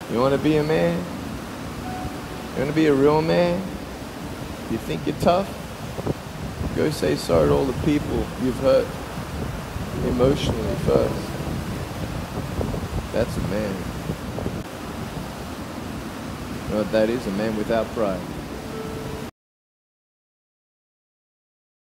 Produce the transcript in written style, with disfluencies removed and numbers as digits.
You want to be a man? You want to be a real man? You think you're tough? Go say sorry to all the people you've hurt emotionally first. That's a man. You know what that is? A man without pride.